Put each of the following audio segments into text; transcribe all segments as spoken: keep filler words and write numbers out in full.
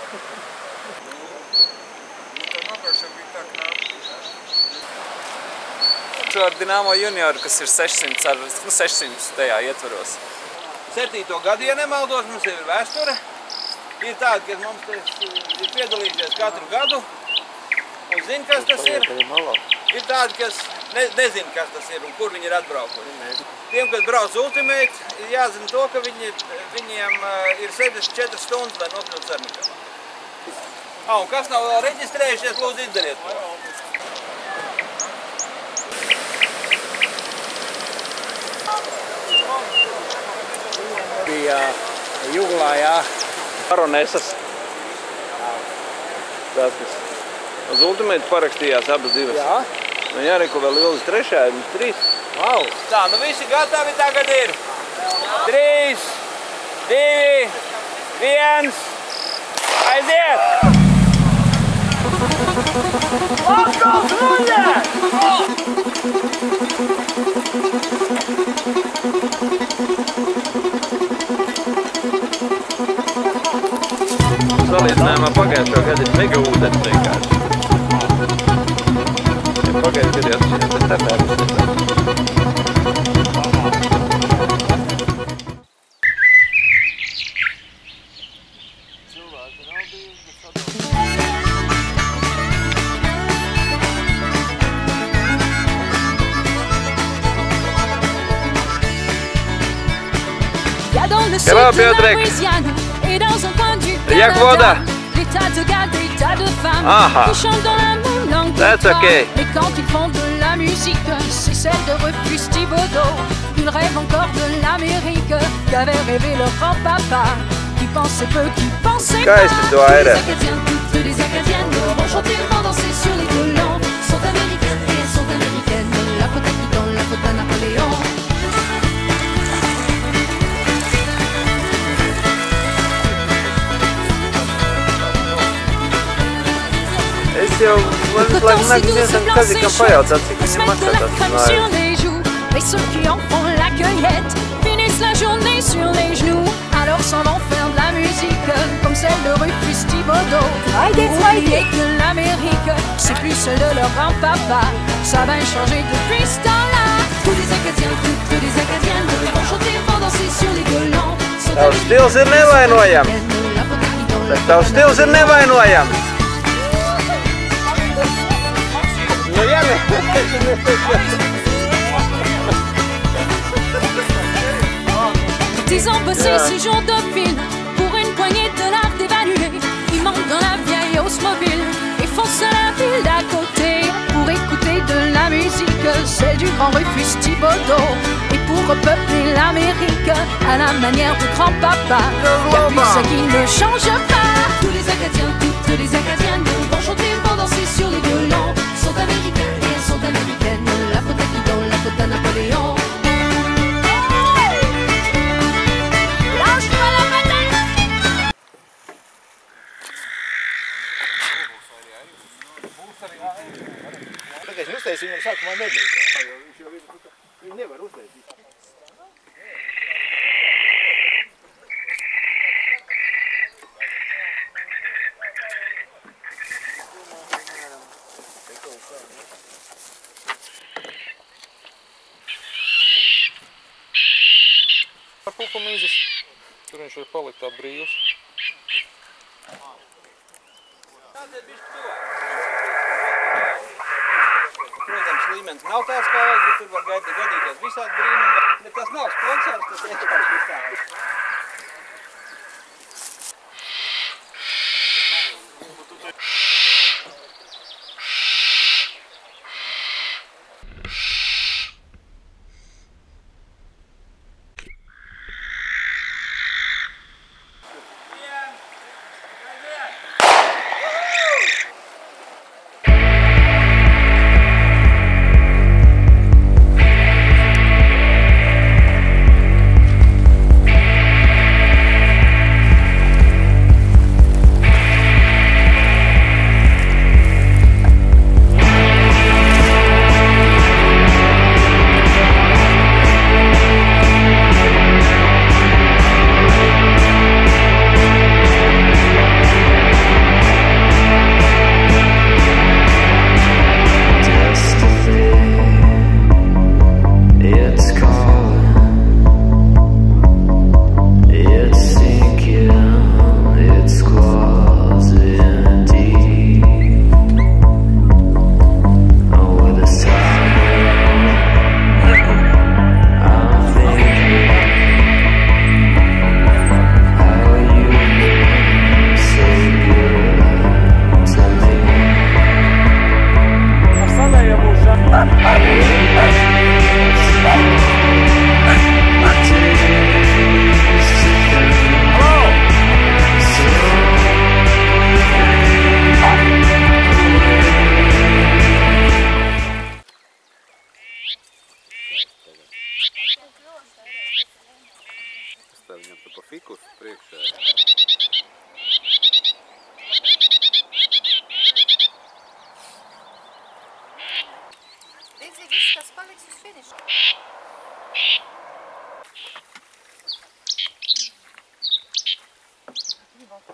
Ar Dinamo junioru, kas ir sešsimt, ar, nu, sešsimt tajā ietvaros. septīto gadu, ja nemaldos, mums ir vēsture. Ir tādi, kas mums ir piedalījušies katru gadu un zina, kas tas ir. Ir tādi, kas ne, nezina, kas tas ir un kur viņi ir atbraukuši. Tiem, kas brauc Ultimate, ir jāzina to, ka viņi, viņiem ir sešdesmit četras stundas, lai nokļūtu Cernikavā. Ah, un kas nav vēl reģistrējušies, lūdzu izdariet. Bija Juglā, jā. Baronesas. Tās, kas uz Ultimate parakstījās abas divas. Jā. Nu jāreko vēl Vilnis trešā, ir mums trīs. Wow. Tā, nu visi gatavi tagad ir. Trīs, divi, viens. Aiziet! Atkals ruļē! Salīdzinājumā pagājušo gadu ir mega ūdens vienkārši. Ja pagājušo gadu jau šeit, bet tā pērus nesāk. Ça va, Piotrek? Jak woda? Aha. That's okay. Mais quand ils font de la musique, c'est celle de Rufus Thibodeau. Ils rêvent encore de l'Amérique qu'avait rêvé leur grand-papa. Qui pensait peu, qui pensait pas. Skaisti to airē. Toutes les Acadiennes vont chanter, vont danser sur les violons. Sont américaines et elles sont américaines. La faute à qui dans la faute à Napoléon. Es jau laikam nāku viensam Kazikam pajautāt, cik viņam maksā tas nājas. Et ceux qui en font la cueillette finissent la journée sur les genoux. Alors s'en vont faire de la musique comme celle de Rufus Thibodeau. Oubliez que l'Amérique, c'est plus celle de leur grand-papa. Ça va changer depuis ce temps-là. Tous les Acadiens, toutes les Acadiennes vont chanter, vont danser sur les violons. Tavs stils ir nevainojams. Bet tavs stils ir nevainojams. Nu jā, ne. Ils ont bossé six jours de fil pour une poignée de dollars dévalués. Ils montent dans la vieille Oldsmobile et foncent à la ville d'à côté pour écouter de la musique, celle du grand Rufus Thibodeau. Et pour repeupler l'Amérique à la manière de grand-papa, y'a plus ça qui ne change pas. Tous les Acadiens, toutes les Acadiennes vont chanter, vont danser sur les violons. Sont américaines et elles sont américaines. La faute à qui dans la faute à Napoléon. Es uztaisu viņam sākumā nebija. Viņi nevar uztaisīt. Ar pupu mīzes. Tur viņš var palikt tā brīvs. Protams, līmenis nav tāds kā vajag, bet tur var gadīties visādi brīnumi. Bet tas nav sponsors, tas vienkārši visādi.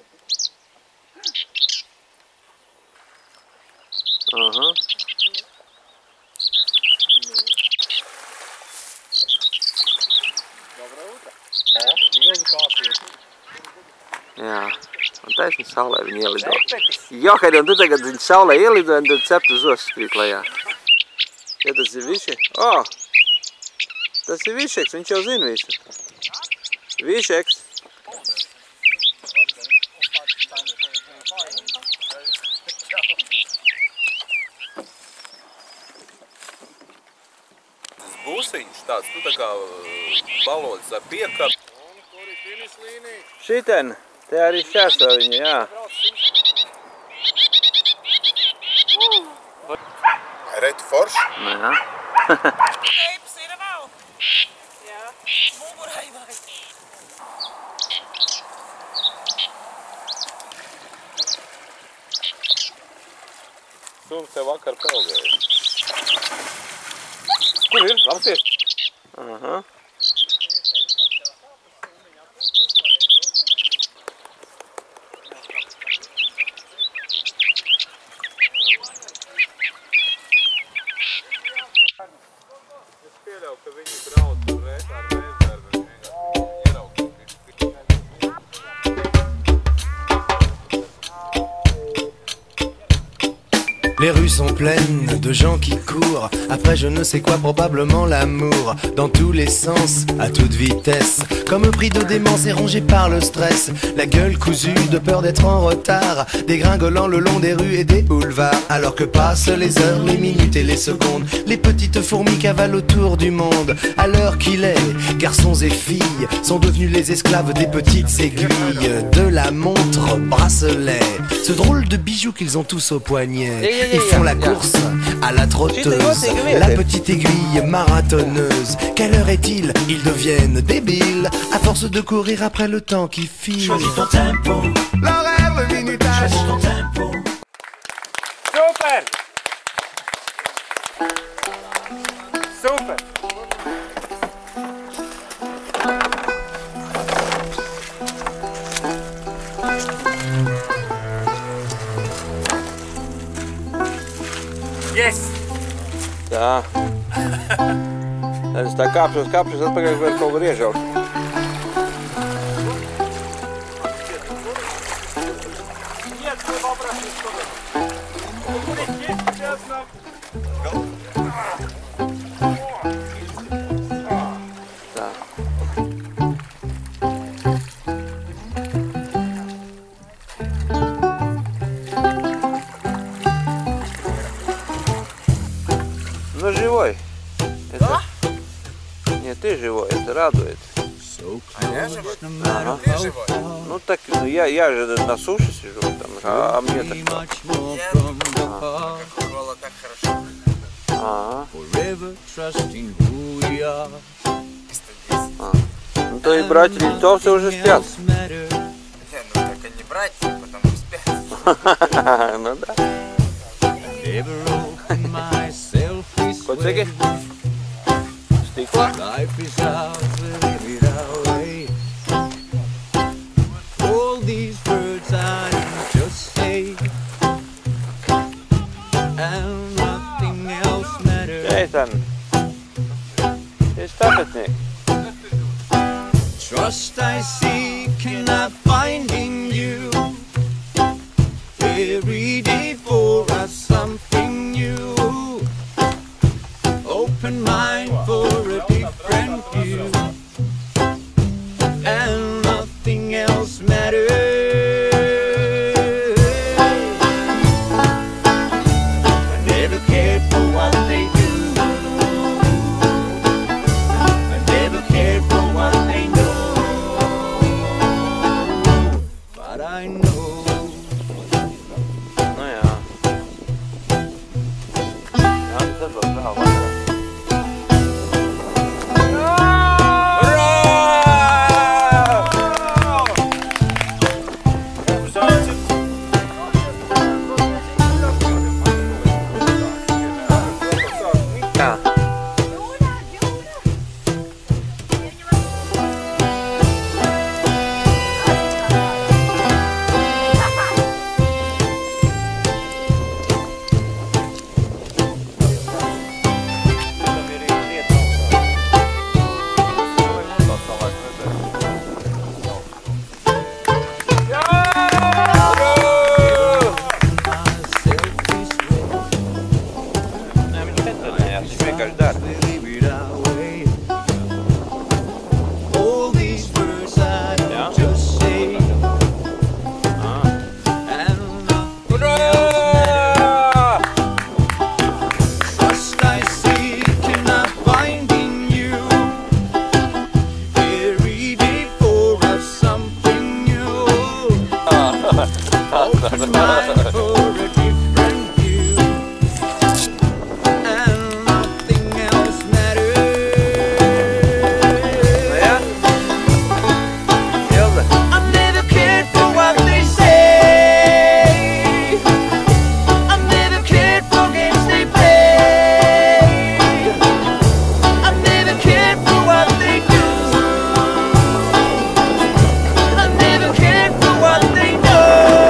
Aha. Jā, un taisni saulē viņi ielido. Johari, un tu tagad viņi saulē ielido, un tad ceptu zos skrīt lejā. Ja tas ir viši? O! Tas ir višeks, viņš jau zina visu. Višeks. Tas būsiņš tāds, nu tā kā balodis ar piekaru. Šiten, te arī šķērso viņu, jā. Retu forši? Jā. Eipas ir vēl. Jā. Mugurai vai. Suns te vakar peldēja. Kur ir? Apsies? Aha. Les rues sont pleines de gens qui courent après je ne sais quoi, probablement l'amour. Dans tous les sens, à toute vitesse, comme pris de démence et rongé par le stress. La gueule cousue de peur d'être en retard, dégringolant le long des rues et des boulevards. Alors que passent les heures, les minutes et les secondes, les petites fourmis cavalent autour du monde. À l'heure qu'il est, garçons et filles sont devenus les esclaves des petites aiguilles, de la montre bracelet, ce drôle de bijou qu'ils ont tous au poignet. Ils font la course à la trotteuse, la petite aiguille marathonneuse. Quelle heure est-il? Ils deviennent débiles à force de courir après le temps qui file. Choisis ton tempo, L'horaire, le minutage. choisis ton tempo. Super! Super! Yes! Tā. Tad es tā kāpšos, kāpšos, atpakaļ var kaut kur iežaukt. Tā. Ну, живой. Это... Нет, ты живой, это радует. А я живой? Ага. Ты живой? Ну так, ну я, я же на суше сижу, там, а, а мне так что? Кока-кола так хорошо. Ага. А. Ну то и братья литовцы уже спят. Не, ну так они братья, потому спят. Ну да. Коцики? Стекла? Jason, it's tapetnik. Trust I seek and I find in you. Every day for us something new. Open mind for a different view. And nothing else matters. I never cared for what they do. I never cared for what they know. But I know. Ну ja. Ja, det är bra. Bra, bra. Ja. mind for a different view, and nothing else matters. Ja? Hilde. I've never cared for what they say. I've never cared for games they play. I've never cared for what they do. I've never cared for what they know.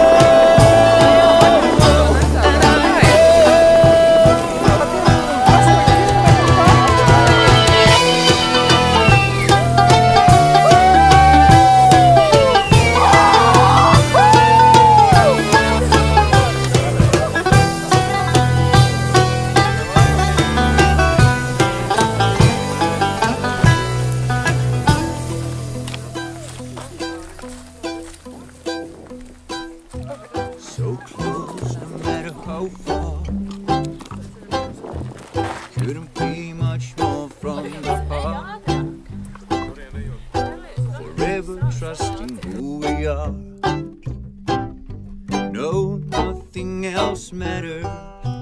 And I so close, no matter how far. Couldn't be much more from the heart. Forever trusting who we are. No, nothing else matters.